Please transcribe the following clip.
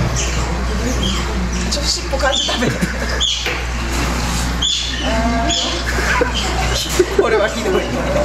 ちょっと尻尾感じ食べて。これはひどい。